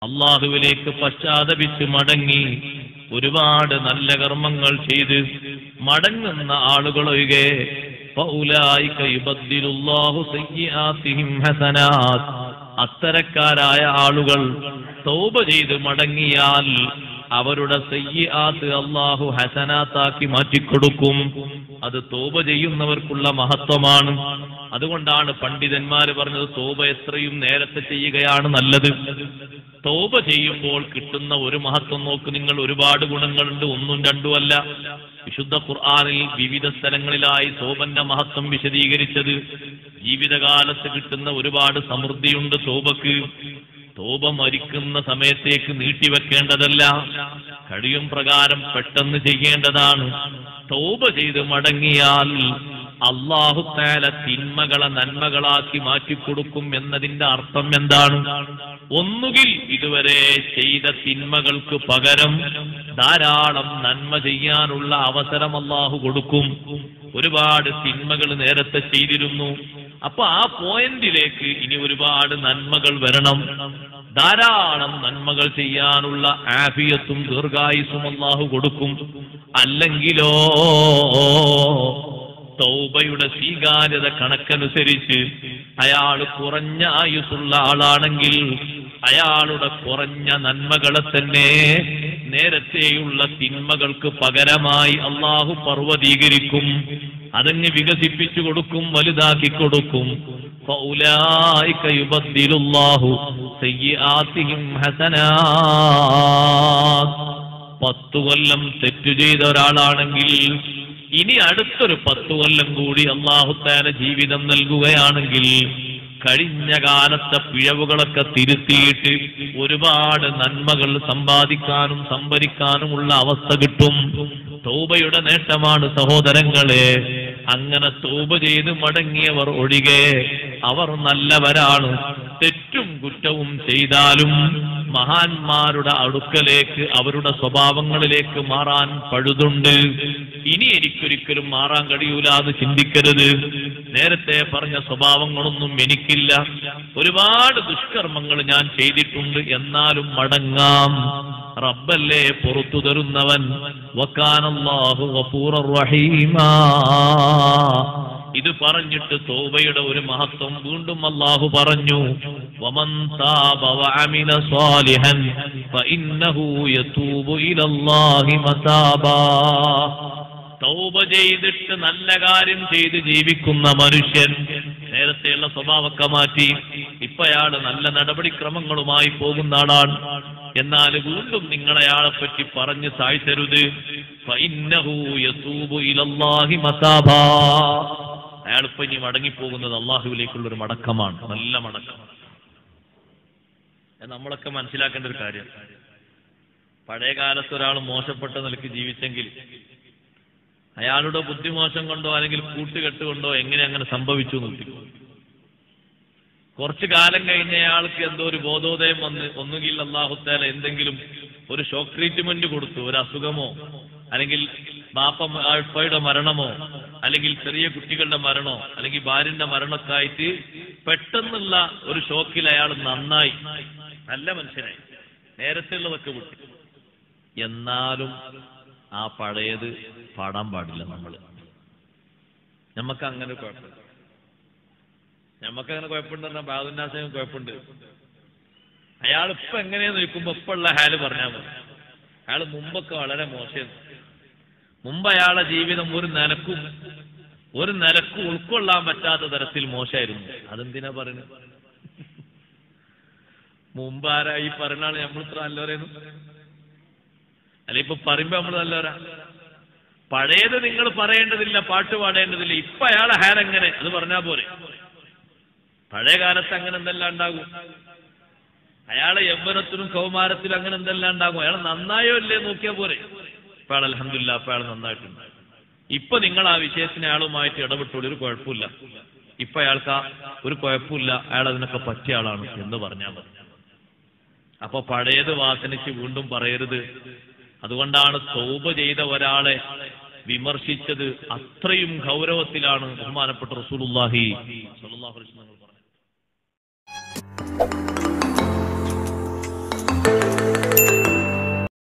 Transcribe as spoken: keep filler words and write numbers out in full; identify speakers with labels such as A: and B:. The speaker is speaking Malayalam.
A: അള്ളാഹുവിലേക്ക് പശ്ചാത്തപിച്ച് മടങ്ങി ഒരുപാട് നല്ല കർമ്മങ്ങൾ ചെയ്ത് മടങ്ങുന്ന ആളുകളൊഴികെ ഫൗലായിക യുബദ്ദിലുല്ലാഹു സയ്യിആതിഹിം ഹസനാത്ത്, അത്തരക്കാരായ ആളുകൾ തൗബ ചെയ്ത് മടങ്ങിയാൽ അവരുടെ സയ്യിആത്ത് അല്ലാഹു ഹസനാത്താക്കി മാറ്റിക്കൊടുക്കും. അത് തൗബ ചെയ്യുന്നവർക്കുള്ള മഹത്വമാണ്. അതുകൊണ്ടാണ് പണ്ഡിതന്മാര് പറഞ്ഞത് തൗബ എത്രയും നേരത്തെ ചെയ്യുകയാണ് നല്ലത്. തൗബ ചെയ്യുമ്പോൾ കിട്ടുന്ന ഒരു മഹത്വം നോക്ക് നിങ്ങൾ. ഒരുപാട് ഗുണങ്ങളുണ്ട്, ഒന്നും രണ്ടും അല്ല. വിശുദ്ധ ഖുർആനിൽ വിവിധ സ്ഥലങ്ങളിലായി തൗബന്റെ മഹത്വം വിശദീകരിച്ചത്. ജീവിതകാലത്ത് കിട്ടുന്ന ഒരുപാട് സമൃദ്ധിയുണ്ട് തൗബക്ക്. തൗബ മരിക്കുന്ന സമയത്തേക്ക് നീട്ടിവെക്കേണ്ടതല്ല, കഴിയും പ്രകാരം പെട്ടെന്ന് ചെയ്യേണ്ടതാണ്. തൗബ ചെയ്ത് മടങ്ങിയാൽ അല്ലാഹു തആല തിന്മകളെ നന്മകളാക്കി മാറ്റിക്കൊടുക്കും എന്നതിന്റെ അർത്ഥം എന്താണ്? ഒന്നുകിൽ ഇതുവരെ ചെയ്ത തിന്മകൾക്ക് പകരം ധാരാളം നന്മ ചെയ്യാനുള്ള അവസരം അല്ലാഹു കൊടുക്കും. ഒരുപാട് തിന്മകൾ നേരത്തെ ചെയ്തിരുന്നു, അപ്പൊ ആ പോയിന്റിലേക്ക് ഇനി ഒരുപാട് നന്മകൾ വരണം. ധാരാളം നന്മകൾ ചെയ്യാനുള്ള ആഫിയത്തും ദീർഘായുസ്സും അല്ലാഹു കൊടുക്കും. അല്ലെങ്കിലോ തൗബയുടെ സ്വീകാര്യത കണക്കനുസരിച്ച് അയാൾ കുറഞ്ഞ ആയുസ്സുള്ള ആളാണെങ്കിൽ അയാളുടെ കുറഞ്ഞ നന്മകളെ തന്നെ നേരത്തെയുള്ള തിന്മകൾക്ക് പകരമായി അല്ലാഹു പർവ്വതീകരിക്കും. അതങ്ങ് വികസിപ്പിച്ചു കൊടുക്കും, വലുതാക്കി കൊടുക്കും. ഫൗലായിക യുബദ്ദിലുല്ലാഹു സയ്യിആതിഹിം ഹസനാത്ത്. പത്തു കൊല്ലം തെറ്റു ചെയ്ത ഒരാളാണെങ്കിൽ ഇനി അടുത്തൊരു പത്തു കൊല്ലം കൂടി അല്ലാഹു തആല ജീവിതം നൽകുകയാണെങ്കിൽ കഴിഞ്ഞ കാലത്തെ പിഴവുകളൊക്കെ തിരുത്തിയിട്ട് ഒരുപാട് നന്മകൾ സമ്പാദിക്കാനും സംഭരിക്കാനുമുള്ള അവസ്ഥ കിട്ടും. തൗബയുടെ നേട്ടമാണ് സഹോദരങ്ങളെ. അങ്ങനെ തൗബ ചെയ്ത് മടങ്ങിയവർ ഒഴികെ അവർ നല്ലവരാണ്. തെറ്റും കുറ്റവും ചെയ്താലും മഹാന്മാരുടെ അടുക്കലേക്ക് അവരുടെ സ്വഭാവങ്ങളിലേക്ക് മാറാൻ പഴുതുണ്ട്. ഇനി എനിക്കൊരിക്കലും മാറാൻ കഴിയൂല എന്ന് ചിന്തിക്കരുത്. നേരത്തെ പറഞ്ഞ സ്വഭാവങ്ങളൊന്നും എനിക്കില്ല, ഒരുപാട് ദുഷ്കർമ്മങ്ങൾ ഞാൻ ചെയ്തിട്ടുണ്ട്, എന്നാലും മടങ്ങാം. റബ്ബല്ലേ പുറത്തു തരുന്നവൻ. വകാനല്ലാഹു ഗഫൂറർ റഹീമാ. ഇത് പറഞ്ഞിട്ട് തൗബയുടെ ഒരു മഹത്വം വീണ്ടും അല്ലാഹു പറഞ്ഞു. വമൻ താബ വഅമില സ്വാലിഹൻ ഫഇന്നഹു യതൂബു ഇലല്ലാഹി മതാബാ. തൗബ ചെയ്തിട്ട് നല്ല കാര്യം ചെയ്ത് ജീവിക്കുന്ന മനുഷ്യൻ നേരത്തെയുള്ള സ്വഭാവമൊക്കെ മാറ്റി ഇപ്പൊ അയാള് നല്ല നടപടിക്രമങ്ങളുമായി പോകുന്ന ആളാണ്. എന്നാൽ വീണ്ടും നിങ്ങളയാളെ പറ്റി പറഞ്ഞ് താഴ്ത്തരുത്. ഫഇന്നഹു യതൂബു ഇലല്ലാഹി മതാബാ. അയാളിപ്പോ ഇനി മടങ്ങിപ്പോകുന്നത് അള്ളാഹുവിലേക്കുള്ള ഒരു മടക്കമാണ്, നല്ല മടക്കം. നമ്മളൊക്കെ മനസ്സിലാക്കേണ്ട ഒരു കാര്യം, പഴയ കാലത്ത് ഒരാൾ മോശപ്പെട്ട നിലയ്ക്ക് ജീവിച്ചെങ്കിൽ അയാളുടെ ബുദ്ധിമോശം കൊണ്ടോ അല്ലെങ്കിൽ കൂട്ടുകെട്ട് കൊണ്ടോ എങ്ങനെ അങ്ങനെ സംഭവിച്ചു നോക്കി. കുറച്ചു കാലം കഴിഞ്ഞ അയാൾക്ക് എന്തോ ഒരു ബോധോദയം വന്ന് ഒന്നുകിൽ അല്ലാഹു തആല എന്തെങ്കിലും ഒരു ഷോക്ക് ട്രീറ്റ്മെന്റ് കൊടുത്തു, ഒരു അസുഖമോ അല്ലെങ്കിൽ ബാപ്പയുടെ മരണമോ അല്ലെങ്കിൽ ചെറിയ കുട്ടികളുടെ മരണമോ അല്ലെങ്കിൽ ഭാര്യന്റെ മരണമൊക്കെ ആയിട്ട് പെട്ടെന്നുള്ള ഒരു ഷോക്കിൽ അയാൾ നന്നായി, നല്ല മനുഷ്യനായി, നേരത്തെ ഉള്ളതൊക്കെ വിട്ടു. എന്നാലും ആ പഴയത് പാടാൻ പാടില്ല. നമ്മൾ നമുക്ക് അങ്ങനെ കുഴപ്പമില്ല. നമുക്കങ്ങനെ കുഴപ്പമുണ്ട് പറഞ്ഞാൽ ബാദുന്നാസിന് കുഴപ്പമുണ്ട്. അയാൾ ഇപ്പൊ എങ്ങനെയാന്ന് ചോദിക്കുമ്പോ ഇപ്പൊ ഉള്ള ഹാല് പറഞ്ഞാൽ മതി. അയാൾ മുമ്പൊക്കെ വളരെ മോശം. മുമ്പ് അയാളുടെ ജീവിതം ഒരു നിലക്കും ഒരു നിലക്കും ഉൾക്കൊള്ളാൻ പറ്റാത്ത തരത്തിൽ മോശമായിരുന്നു. അതെന്തിനാ പറയുന്നത്? മുമ്പ് ആരാ ഈ പറയുന്നതാണ് നമ്മൾ ഇത്ര നല്ലവരെന്നു? അല്ല, ഇപ്പൊ പറയുമ്പോ നമ്മൾ നല്ലവരാ. പഴയത് നിങ്ങൾ പറയേണ്ടതില്ല, പാട്ട് പാടേണ്ടതില്ല. ഇപ്പൊ അയാളെ ഹാലെങ്ങനെ അത് പറഞ്ഞാ പോരെ. പഴയ കാലത്ത് അങ്ങനെ എന്തെല്ലാം ഉണ്ടാകും, അയാളെ യൗവനത്തിനും കൗമാരത്തിലും അങ്ങനെ എന്തെല്ലാം ഉണ്ടാകും. അയാൾ നന്നായോ ഇല്ലേ നോക്കിയാൽ പോരെ. ഇപ്പൊ അയാൾ അൽഹംദുലില്ലാ ഇപ്പൊ അയാൾ നന്നായിട്ടുണ്ട്. ഇപ്പൊ നിങ്ങൾ ആ വിഷയത്തിന് അയാളുമായിട്ട് ഇടപെട്ടോളൂ, ഒരു കുഴപ്പമില്ല. ഇപ്പൊ അയാൾക്ക് ഒരു കുഴപ്പമില്ല, അയാൾ അതിനൊക്കെ പറ്റിയ ആളാണ് എന്ന് പറഞ്ഞാൽ മതി. അപ്പൊ പഴയത് വാസനിച്ച് വീണ്ടും പറയരുത്. അതുകൊണ്ടാണ് തൗബ ചെയ്ത ഒരാളെ വിമർശിച്ചത് അത്രയും ഗൗരവത്തിലാണ് ബഹുമാനപ്പെട്ട റസൂലുള്ളാഹി സ്വല്ലല്ലാഹു അലൈഹി വസല്ലം പറഞ്ഞത്.